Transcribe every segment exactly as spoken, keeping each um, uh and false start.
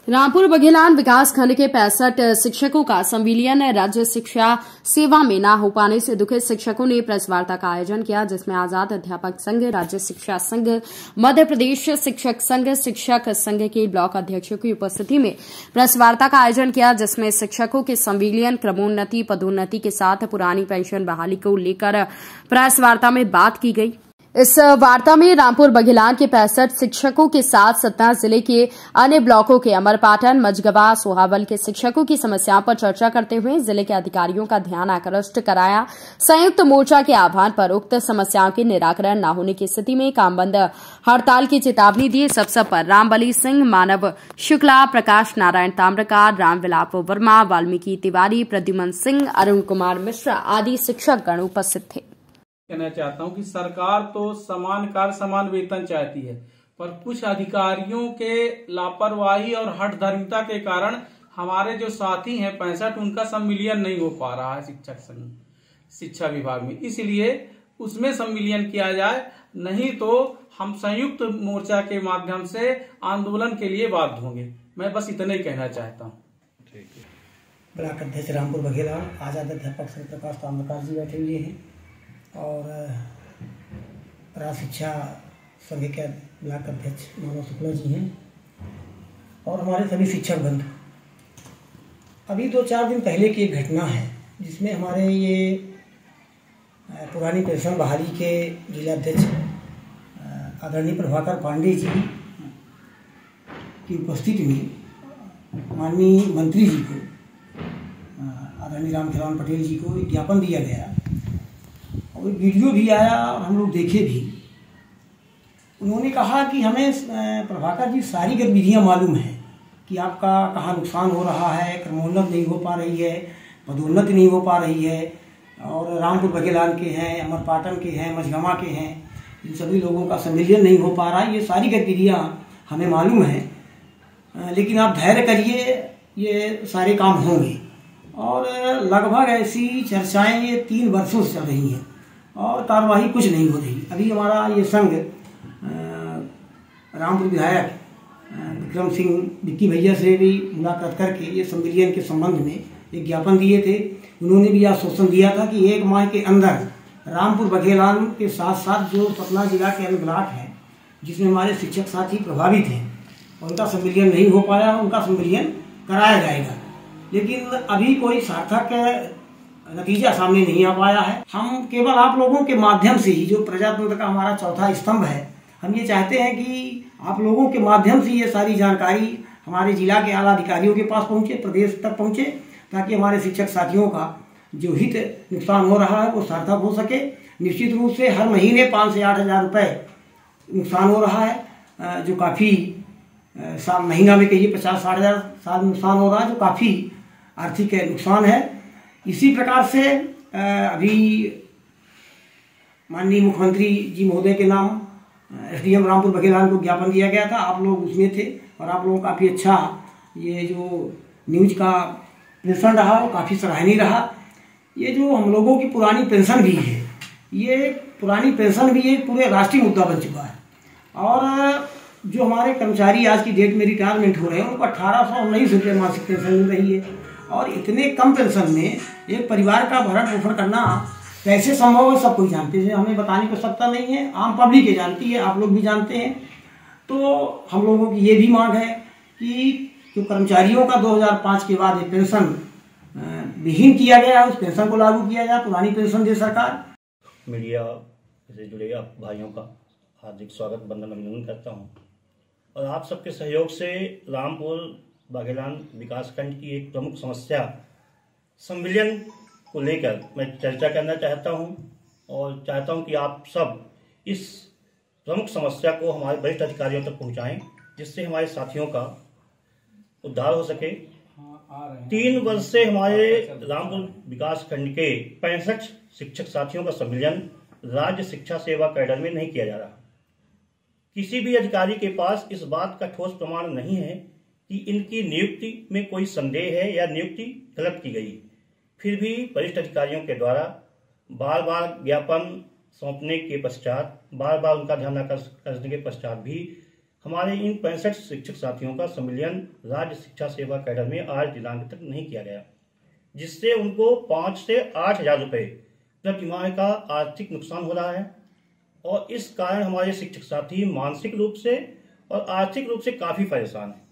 रामपुर बघेलान विकास खंड के पैंसठ शिक्षकों का संविलियन राज्य शिक्षा सेवा में न हो पाने से दुखित शिक्षकों ने प्रेस वार्ता का आयोजन किया, जिसमें आजाद अध्यापक संघ, राज्य शिक्षा संघ, मध्य प्रदेश शिक्षक संघ, शिक्षक संघ के ब्लॉक अध्यक्षों की उपस्थिति में प्रेस वार्ता का आयोजन किया, जिसमें शिक्षकों के संविलियन, क्रमोन्नति, पदोन्नति के साथ पुरानी पेंशन बहाली को लेकर प्रेस वार्ता में बात की गई। इस वार्ता में रामपुर बघेलान के पैंसठ शिक्षकों के साथ सतना जिले के अन्य ब्लॉकों के अमरपाटन, मझगवा, सोहावल के शिक्षकों की समस्याओं पर चर्चा करते हुए जिले के अधिकारियों का ध्यान आकृष्ट कराया। संयुक्त मोर्चा के आह्वान पर उक्त समस्याओं के निराकरण न होने की स्थिति में कामबंद हड़ताल की चेतावनी दी। इस अवसर पर रामबली सिंह, मानव शुक्ला, प्रकाश नारायण ताम्रकार, रामविलाप वर्मा, वाल्मीकि तिवारी, प्रद्युमन सिंह, अरुण कुमार मिश्रा आदि शिक्षकगण उपस्थित थे। कहना चाहता हूं कि सरकार तो समान कार्य समान वेतन चाहती है, पर कुछ अधिकारियों के लापरवाही और हठधर्मिता के कारण हमारे जो साथी हैं पैंसठ, उनका सम्मिलियन नहीं हो पा रहा है शिक्षक संघ शिक्षा विभाग में। इसलिए उसमें सम्मिलियन किया जाए, नहीं तो हम संयुक्त मोर्चा के माध्यम से आंदोलन के लिए बाध्य होंगे। मैं बस इतना ही कहना चाहता हूँ। ब्लॉक अध्यक्ष रामपुर बघेलान, आजाद अध्यापक संघ प्रकाश ताम्रकार जी बैठे हुए हैं और राज्य शिक्षा संघ के ब्लॉक अध्यक्ष मानव शुक्ला जी हैं और हमारे सभी शिक्षक बंधु। अभी दो चार दिन पहले की एक घटना है जिसमें हमारे ये पुरानी पेंशन बहाली के जिलाध्यक्ष आदरणीय प्रभाकर पांडे जी की उपस्थिति में माननीय मंत्री जी को, आदरणीय रामखेलावन पटेल जी को एक ज्ञापन दिया गया और वीडियो भी आया और हम लोग देखे भी। उन्होंने कहा कि हमें प्रभाकर जी सारी गतिविधियां मालूम है कि आपका कहाँ नुकसान हो रहा है, क्रमोन्नत नहीं हो पा रही है, पदोन्नति नहीं हो पा रही है, और रामपुर बघेलान के हैं, अमरपाटन के हैं, मझगवा के हैं, इन सभी लोगों का सम्मिलियन नहीं हो पा रहा है। ये सारी गतिविधियाँ हमें मालूम है, लेकिन आप धैर्य करिए, ये सारे काम होंगे। और लगभग ऐसी चर्चाएँ ये तीन वर्षों से चल रही हैं और कार्यवाही कुछ नहीं हो रही। अभी हमारा ये संघ रामपुर विधायक विक्रम सिंह विक्की भैया से भी मुलाकात करके ये सम्मिलियन के संबंध में एक ज्ञापन दिए थे। उन्होंने भी आश्वासन दिया था कि एक माह के अंदर रामपुर बघेलान के साथ साथ जो सतना जिला के अन्य ब्लॉक हैं जिसमें हमारे शिक्षक साथी प्रभावित हैं, उनका सम्मिलियन नहीं हो पाया, उनका सम्मिलियन कराया जाएगा। लेकिन अभी कोई सार्थक नतीजा सामने नहीं आ पाया है। हम केवल आप लोगों के माध्यम से ही, जो प्रजातंत्र का हमारा चौथा स्तंभ है, हम ये चाहते हैं कि आप लोगों के माध्यम से ये सारी जानकारी हमारे जिला के आला अधिकारियों के पास पहुंचे, प्रदेश तक पहुंचे, ताकि हमारे शिक्षक साथियों का जो हित नुकसान हो रहा है वो सार्थक हो सके। निश्चित रूप से हर महीने पाँच से आठ हजार रुपये नुकसान हो रहा है, जो काफ़ी साल महीना में कहिए पचास साठ हजार साल नुकसान हो रहा है, जो काफ़ी आर्थिक नुकसान है। इसी प्रकार से अभी माननीय मुख्यमंत्री जी महोदय के नाम एसडीएम रामपुर बघेलान को ज्ञापन दिया गया था, आप लोग उसमें थे और आप लोगों को काफ़ी अच्छा ये जो न्यूज का प्रेषण रहा वो काफ़ी सराहनीय रहा। ये जो हम लोगों की पुरानी पेंशन भी है, ये पुरानी पेंशन भी एक पूरे राष्ट्रीय मुद्दा बन चुका है। और जो हमारे कर्मचारी आज की डेट में रिटायरमेंट हो रहे हैं उनको अठारह सौ उन्नीस रुपये मासिक पेंशन मिल रही है, और इतने कम पेंशन में एक परिवार का भरण पोषण करना कैसे संभव है सब कोई जानते हैं। हमें बताने की आवश्यकता नहीं है, आम पब्लिक ये जानती है, आप लोग भी जानते हैं। तो हम लोगों की ये भी मांग है कि जो कर्मचारियों का दो हज़ार पाँच के बाद ये पेंशन विहीन किया गया है, उस पेंशन को लागू किया जाए, पुरानी पेंशन दे सरकार। मीडिया से जुड़े आप भाइयों का हार्दिक स्वागत, वंदन, अभिनंदन करता हूँ। और आप सबके सहयोग से रामपुर बघेलान विकासखंड की एक प्रमुख समस्या सम्मिलियन को लेकर मैं चर्चा करना चाहता हूं, और चाहता हूं कि आप सब इस प्रमुख समस्या को हमारे वरिष्ठ अधिकारियों तक पहुंचाएं, जिससे हमारे साथियों का उद्धार हो सके। तीन वर्ष से हमारे रामपुर विकासखंड के पैंसठ शिक्षक साथियों का सम्मिलियन राज्य शिक्षा सेवा कैडर में नहीं किया जा रहा। किसी भी अधिकारी के पास इस बात का ठोस प्रमाण नहीं है कि इनकी नियुक्ति में कोई संदेह है या नियुक्ति गलत की गई, फिर भी वरिष्ठ अधिकारियों के द्वारा बार बार ज्ञापन सौंपने के पश्चात, बार बार उनका ध्यान आकर्षण करने के पश्चात भी हमारे इन पैंसठ शिक्षक साथियों का संविलियन राज्य शिक्षा सेवा कैडर में आज दिनांक तक नहीं किया गया, जिससे उनको पाँच से आठ हजार रुपये प्रति माह का आर्थिक नुकसान हो रहा है और इस कारण हमारे शिक्षक साथी मानसिक रूप से और आर्थिक रूप से काफी परेशान हैं।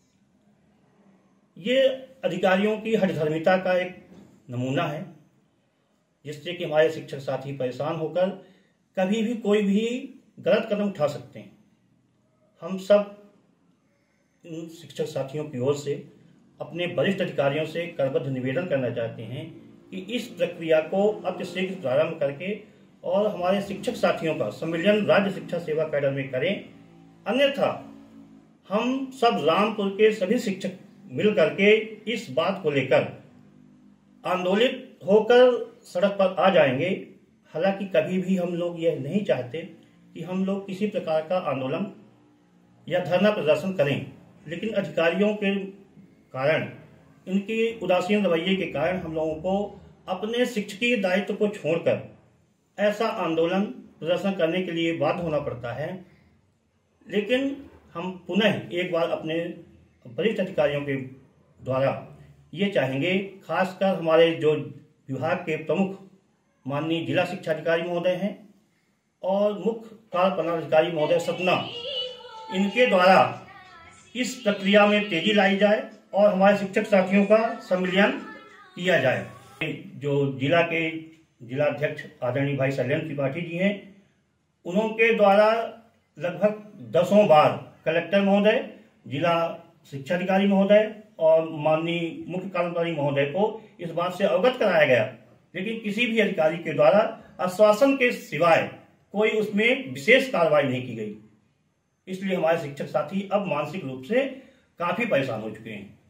ये अधिकारियों की हठधर्मिता का एक नमूना है, जिससे कि हमारे शिक्षक साथी परेशान होकर कभी भी कोई भी गलत कदम उठा सकते हैं। हम सब इन शिक्षक साथियों की ओर से अपने वरिष्ठ अधिकारियों से करबद्ध निवेदन करना चाहते हैं कि इस प्रक्रिया को अतिशीघ्र प्रारंभ करके और हमारे शिक्षक साथियों का संविलियन राज्य शिक्षा सेवा कैडर में करें, अन्यथा हम सब रामपुर के सभी शिक्षक मिल करके इस बात को लेकर आंदोलित होकर सड़क पर आ जाएंगे। हालांकि कभी भी हम लोग यह नहीं चाहते कि हम लोग किसी प्रकार का आंदोलन या धरना प्रदर्शन करें, लेकिन अधिकारियों के कारण, इनके उदासीन रवैये के कारण हम लोगों को अपने शिक्षकीय दायित्व को छोड़कर ऐसा आंदोलन प्रदर्शन करने के लिए बाध्य होना पड़ता है। लेकिन हम पुनः एक बार अपने वरिष्ठ अधिकारियों के द्वारा ये चाहेंगे, खासकर हमारे जो विभाग के प्रमुख माननीय जिला शिक्षा अधिकारी महोदय हैं और मुख्य कार्यपालनाधिकारी महोदय सतना, इनके द्वारा इस प्रक्रिया में तेजी लाई जाए और हमारे शिक्षक साथियों का संविलियन किया जाए। जो जिला के जिला अध्यक्ष आदरणीय भाई शैलेंद्र त्रिपाठी जी हैं, उनके द्वारा लगभग दसों बार कलेक्टर महोदय, जिला शिक्षा अधिकारी महोदय और माननीय मुख्य कार्यपालनी महोदय को इस बात से अवगत कराया गया, लेकिन किसी भी अधिकारी के द्वारा आश्वासन के सिवाय कोई उसमें विशेष कार्रवाई नहीं की गई। इसलिए हमारे शिक्षक साथी अब मानसिक रूप से काफी परेशान हो चुके हैं।